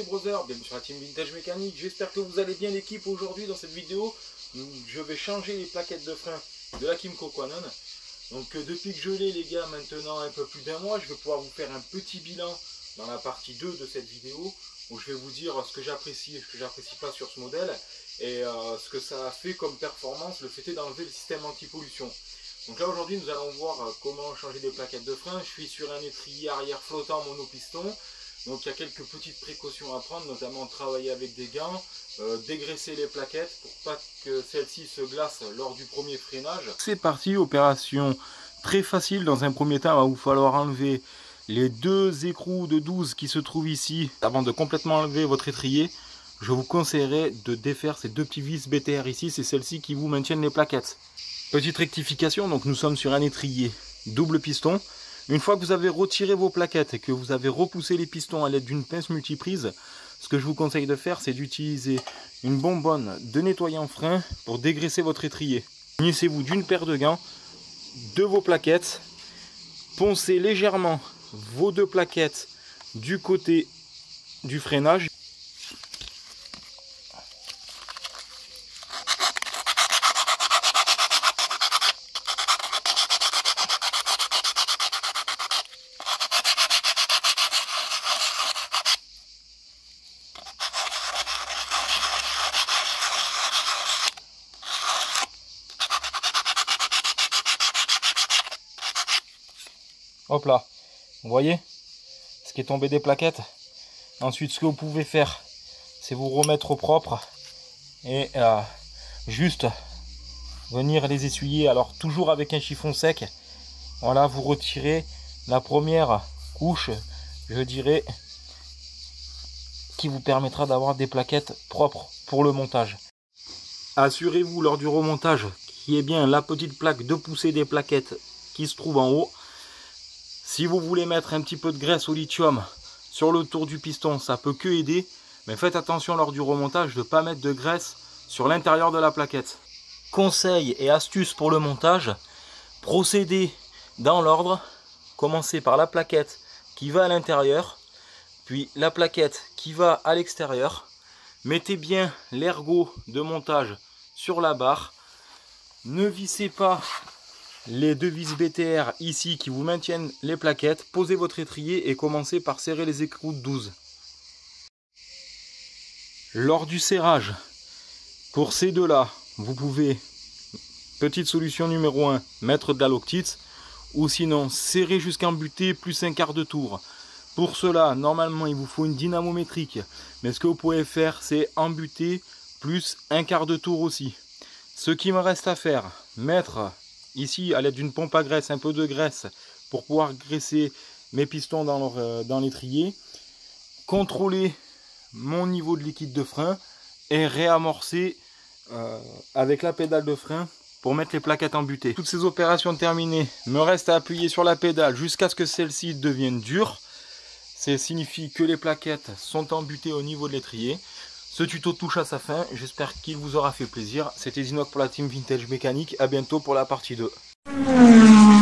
Brother, bienvenue sur la team Vintage Mécanique. J'espère que vous allez bien l'équipe. Aujourd'hui dans cette vidéo, je vais changer les plaquettes de frein de la Kymco Quanon. Donc depuis que je l'ai les gars, maintenant un peu plus d'un mois, je vais pouvoir vous faire un petit bilan dans la partie 2 de cette vidéo, où je vais vous dire ce que j'apprécie et ce que j'apprécie pas sur ce modèle, et ce que ça a fait comme performance, le fait d'enlever le système anti-pollution. Donc là aujourd'hui nous allons voir comment changer des plaquettes de frein. Je suis sur un étrier arrière flottant monopiston. Donc il y a quelques petites précautions à prendre, notamment travailler avec des gants, dégraisser les plaquettes pour pas que celles-ci se glacent lors du premier freinage. C'est parti, opération très facile. Dans un premier temps, il va vous falloir enlever les deux écrous de 12 qui se trouvent ici. Avant de complètement enlever votre étrier, je vous conseillerais de défaire ces deux petits vis BTR ici, c'est celles-ci qui vous maintiennent les plaquettes. Petite rectification, donc nous sommes sur un étrier double piston. Une fois que vous avez retiré vos plaquettes et que vous avez repoussé les pistons à l'aide d'une pince multiprise, ce que je vous conseille de faire, c'est d'utiliser une bonbonne de nettoyant frein pour dégraisser votre étrier. Munissez-vous d'une paire de gants, de vos plaquettes, poncez légèrement vos deux plaquettes du côté du freinage. Hop là, vous voyez ce qui est tombé des plaquettes. Ensuite, ce que vous pouvez faire, c'est vous remettre au propre et juste venir les essuyer. Alors toujours avec un chiffon sec. Voilà, vous retirez la première couche, je dirais, qui vous permettra d'avoir des plaquettes propres pour le montage. Assurez-vous lors du remontage qu'il y ait bien la petite plaque de poussée des plaquettes qui se trouve en haut. Si vous voulez mettre un petit peu de graisse au lithium sur le tour du piston, ça peut que aider. Mais faites attention lors du remontage de ne pas mettre de graisse sur l'intérieur de la plaquette. Conseils et astuces pour le montage. Procédez dans l'ordre. Commencez par la plaquette qui va à l'intérieur, puis la plaquette qui va à l'extérieur. Mettez bien l'ergot de montage sur la barre. Ne vissez pas les deux vis BTR ici qui vous maintiennent les plaquettes. Posez votre étrier et commencez par serrer les écrous de 12. Lors du serrage, pour ces deux là, vous pouvez, petite solution numéro 1, mettre de la loctite, ou sinon serrer jusqu'en butée plus un quart de tour. Pour cela, normalement il vous faut une dynamométrique, mais ce que vous pouvez faire, c'est embuter plus un quart de tour aussi. Ce qui me reste à faire, mettre ici, à l'aide d'une pompe à graisse, un peu de graisse pour pouvoir graisser mes pistons dans l'étrier. Contrôler mon niveau de liquide de frein et réamorcer avec la pédale de frein pour mettre les plaquettes en butée. Toutes ces opérations terminées, me reste à appuyer sur la pédale jusqu'à ce que celle-ci devienne dure. Ça signifie que les plaquettes sont embutées au niveau de l'étrier. Ce tuto touche à sa fin, j'espère qu'il vous aura fait plaisir. C'était Zinoc pour la team Vintage Mécanique, à bientôt pour la partie 2.